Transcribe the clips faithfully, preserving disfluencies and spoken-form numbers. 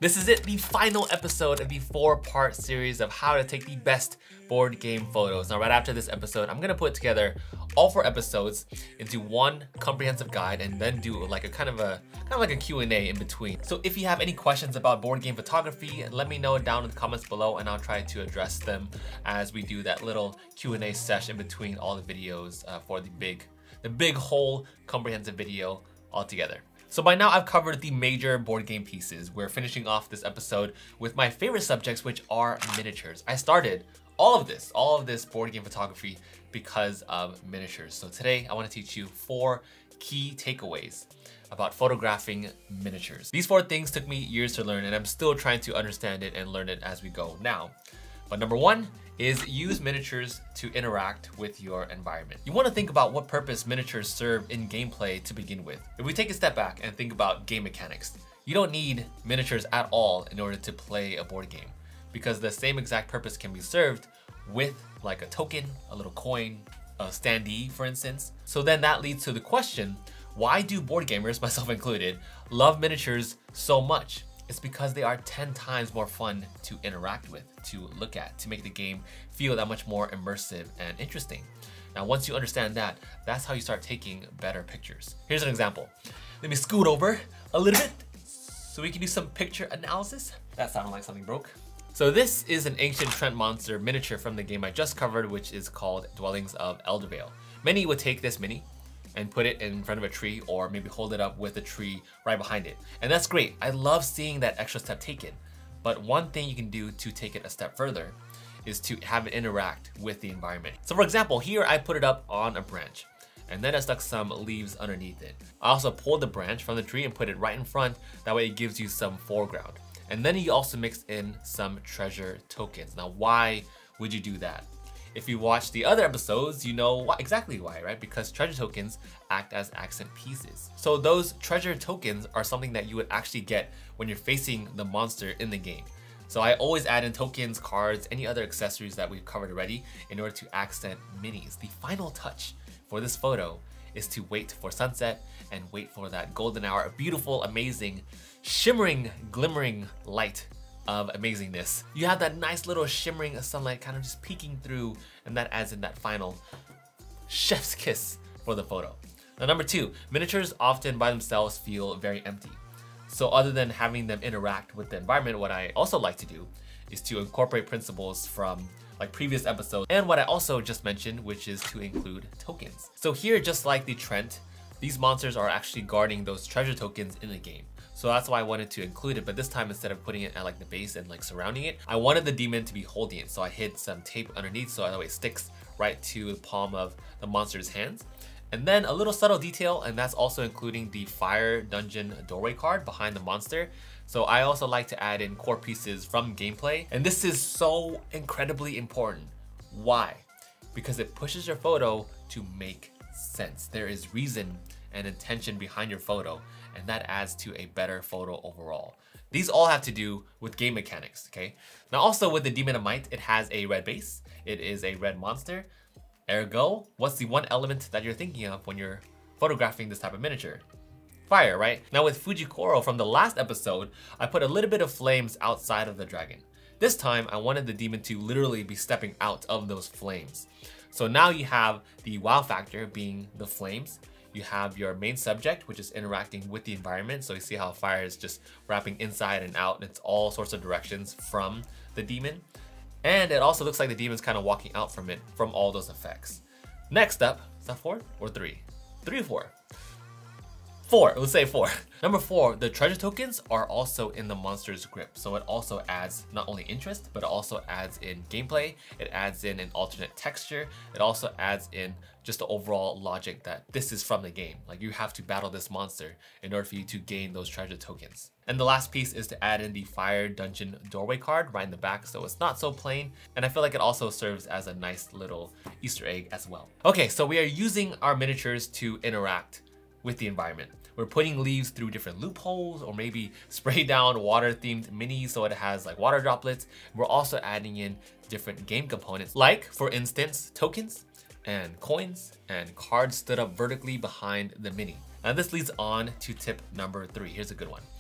This is it, the final episode of the four-part series of how to take the best board game photos. Now, right after this episode, I'm gonna put together all four episodes into one comprehensive guide and then do like a kind of a kind of like a Q and A in between. So if you have any questions about board game photography, let me know down in the comments below and I'll try to address them as we do that little Q and A session in between all the videos uh, for the big, the big whole comprehensive video altogether. So by now I've covered the major board game pieces. We're finishing off this episode with my favorite subjects, which are miniatures. I started all of this, all of this board game photography because of miniatures. So today I want to teach you four key takeaways about photographing miniatures. These four things took me years to learn and I'm still trying to understand it and learn it as we go now. But number one is use miniatures to interact with your environment. You want to think about what purpose miniatures serve in gameplay to begin with. If we take a step back and think about game mechanics, you don't need miniatures at all in order to play a board game because the same exact purpose can be served with like a token, a little coin, a standee, for instance. So then that leads to the question, why do board gamers, myself included, love miniatures so much? It's because they are ten times more fun to interact with, to look at, to make the game feel that much more immersive and interesting. Now, once you understand that, that's how you start taking better pictures. Here's an example. Let me scoot over a little bit so we can do some picture analysis. That sounded like something broke. So this is an ancient Trent monster miniature from the game I just covered, which is called Dwellings of Eldervale. Many would take this mini and put it in front of a tree or maybe hold it up with a tree right behind it. And that's great. I love seeing that extra step taken. But one thing you can do to take it a step further is to have it interact with the environment. So for example, here I put it up on a branch and then I stuck some leaves underneath it. I also pulled the branch from the tree and put it right in front. That way it gives you some foreground. And then you also mix in some treasure tokens. Now, why would you do that? If you watch the other episodes, you know why, exactly why, right? Because treasure tokens act as accent pieces. So those treasure tokens are something that you would actually get when you're facing the monster in the game. So I always add in tokens, cards, any other accessories that we've covered already in order to accent minis. The final touch for this photo is to wait for sunset and wait for that golden hour, a beautiful, amazing, shimmering, glimmering light of amazingness. You have that nice little shimmering sunlight kind of just peeking through, and that adds in that final chef's kiss for the photo. Now, number two, miniatures often by themselves feel very empty. So other than having them interact with the environment, what I also like to do is to incorporate principles from like previous episodes and what I also just mentioned, which is to include tokens. So here, just like the Trent, these monsters are actually guarding those treasure tokens in the game. So that's why I wanted to include it, but this time instead of putting it at like the base and like surrounding it, I wanted the demon to be holding it. So I hid some tape underneath so that way it sticks right to the palm of the monster's hands. And then a little subtle detail, and that's also including the Fire Dungeon doorway card behind the monster. So I also like to add in core pieces from gameplay. And this is so incredibly important. Why? Because it pushes your photo to make sense. There is reason and intention behind your photo, and that adds to a better photo overall. These all have to do with game mechanics, okay? Now also with the Demon of Might, it has a red base. It is a red monster. Ergo, what's the one element that you're thinking of when you're photographing this type of miniature? Fire, right? Now with Fujikoro from the last episode, I put a little bit of flames outside of the dragon. This time, I wanted the demon to literally be stepping out of those flames. So now you have the wow factor being the flames. You have your main subject, which is interacting with the environment. So you see how fire is just wrapping inside and out, and it's all sorts of directions from the demon. And it also looks like the demon's kind of walking out from it from all those effects. Next up, is that four or three? Three or four? Four, let's say four. Number four, the treasure tokens are also in the monster's grip. So it also adds not only interest, but it also adds in gameplay. It adds in an alternate texture. It also adds in just the overall logic that this is from the game. Like you have to battle this monster in order for you to gain those treasure tokens. And the last piece is to add in the Fire Dungeon doorway card right in the back, so it's not so plain. And I feel like it also serves as a nice little Easter egg as well. Okay, so we are using our miniatures to interact with the environment. We're putting leaves through different loopholes or maybe spray down water themed minis so it has like water droplets. We're also adding in different game components like, for instance, tokens and coins and cards stood up vertically behind the mini. Now this leads on to tip number three. Here's a good one.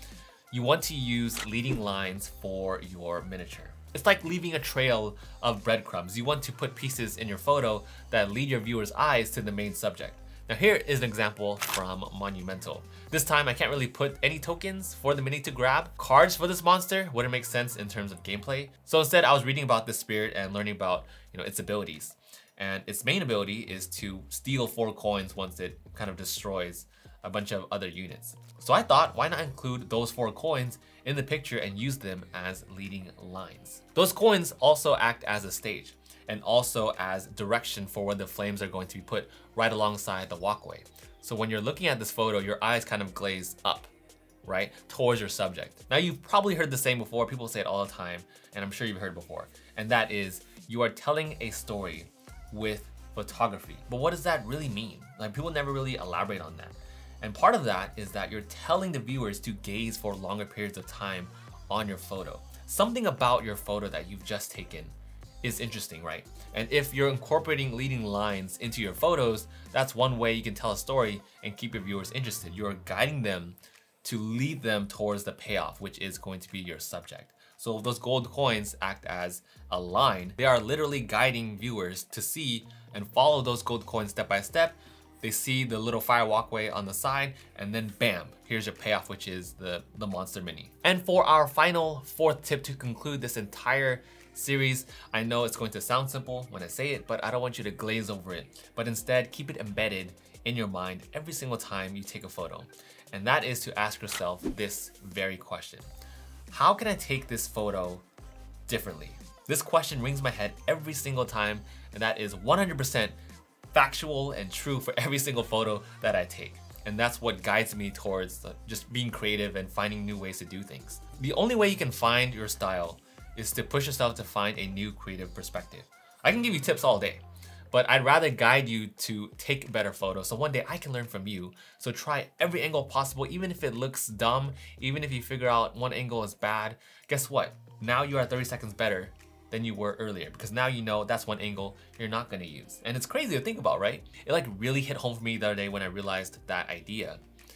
you want to use leading lines for your miniature. It's like leaving a trail of breadcrumbs. You want to put pieces in your photo that lead your viewers' eyes to the main subject. Now here is an example from Monumental. This time I can't really put any tokens for the mini to grab. Cards for this monster wouldn't make sense in terms of gameplay. So instead I was reading about this spirit and learning about, you know, its abilities. And its main ability is to steal four coins once it kind of destroys a bunch of other units. So I thought, why not include those four coins in the picture and use them as leading lines? Those coins also act as a stage and also as direction for where the flames are going to be put right alongside the walkway. So when you're looking at this photo, your eyes kind of glaze up, right, towards your subject. Now you've probably heard the saying before, people say it all the time, and I'm sure you've heard before, and that is, you are telling a story with photography. But what does that really mean? Like, people never really elaborate on that. And part of that is that you're telling the viewers to gaze for longer periods of time on your photo. Something about your photo that you've just taken is interesting, right? And if you're incorporating leading lines into your photos, that's one way you can tell a story and keep your viewers interested. You're guiding them to lead them towards the payoff, which is going to be your subject. So those gold coins act as a line. They are literally guiding viewers to see and follow those gold coins step by step. They see the little fire walkway on the side, and then bam, here's your payoff, which is the, the monster mini. And for our final fourth tip to conclude this entire series, I know it's going to sound simple when I say it, but I don't want you to glaze over it, but instead keep it embedded in your mind every single time you take a photo. And that is to ask yourself this very question. How can I take this photo differently? This question rings my head every single time, and that is one hundred percent factual and true for every single photo that I take. And that's what guides me towards just being creative and finding new ways to do things. The only way you can find your style is to push yourself to find a new creative perspective. I can give you tips all day, but I'd rather guide you to take better photos so one day I can learn from you. So try every angle possible, even if it looks dumb, even if you figure out one angle is bad. Guess what? Now you are thirty seconds better than you were earlier, because now you know that's one angle you're not gonna use. And it's crazy to think about, right? It like really hit home for me the other day when I realized that idea.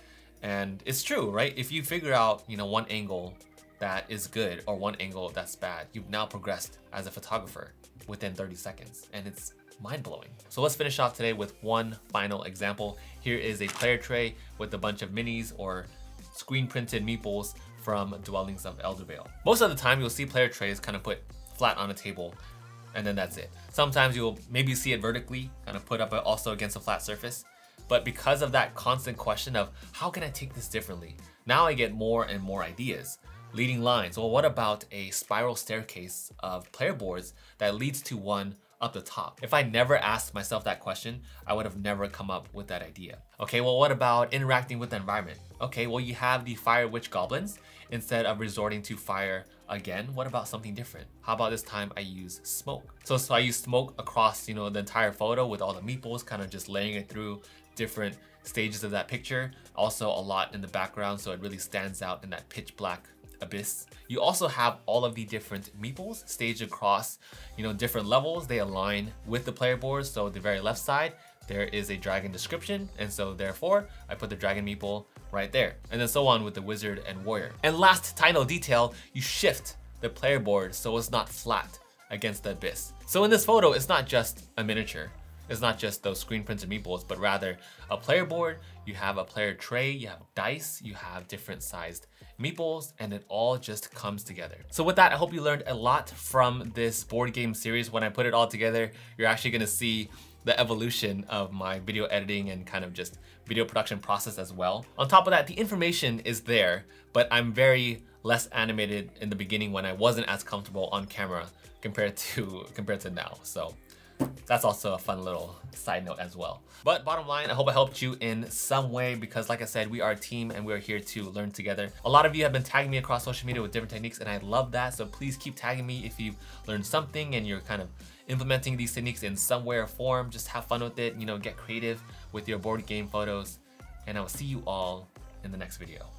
And it's true, right? If you figure out, you know, one angle that is good or one angle that's bad, you've now progressed as a photographer within thirty seconds, and it's mind-blowing. So let's finish off today with one final example. Here is a player tray with a bunch of minis or screen printed meeples from Dwellings of Eldervale. Most of the time you'll see player trays kind of put flat on a table, and then that's it. Sometimes you'll maybe see it vertically, kind of put up also against a flat surface. But because of that constant question of how can I take this differently, now I get more and more ideas. Leading lines. Well, what about a spiral staircase of player boards that leads to one up the top? If I never asked myself that question, I would have never come up with that idea. Okay, well, what about interacting with the environment? Okay, well, you have the Fire Witch Goblins. Instead of resorting to fire again, what about something different? How about this time I use smoke? So, so I use smoke across, you know, the entire photo with all the meeples, kind of just laying it through different stages of that picture. Also a lot in the background, so it really stands out in that pitch black abyss. You also have all of the different meeples staged across, you know, different levels. They align with the player boards. So the very left side, there is a dragon description, and so therefore I put the dragon meeple right there, and then so on with the wizard and warrior. And last tiny detail, you shift the player board so it's not flat against the abyss. So in this photo, it's not just a miniature. It's not just those screen printed meeples, but rather a player board, you have a player tray, you have dice, you have different sized meeples, and it all just comes together. So with that, I hope you learned a lot from this board game series. When I put it all together, you're actually gonna see the evolution of my video editing and kind of just video production process as well. On top of that, the information is there, but I'm very less animated in the beginning when I wasn't as comfortable on camera compared to compared to now. So that's also a fun little side note as well. But bottom line, I hope I helped you in some way, because like I said, we are a team and we're here to learn together. A lot of you have been tagging me across social media with different techniques, and I love that. So please keep tagging me if you've learned something and you're kind of implementing these techniques in some way or form. Just have fun with it, you know, get creative with your board game photos. And I will see you all in the next video.